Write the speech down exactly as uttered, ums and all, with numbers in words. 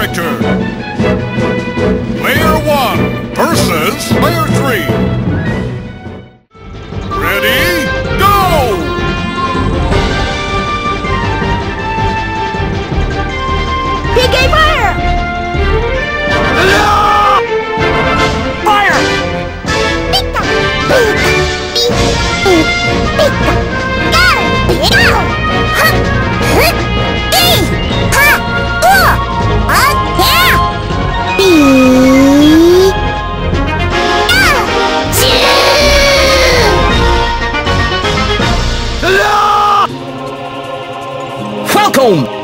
character. Player one versus player three. Ready, go! P K fire! Fire! Pika! Pika! Pika! Go! Go! Ha! Ha! E! Ha! O! O! Yeah! P! Go! Choo! Falcon!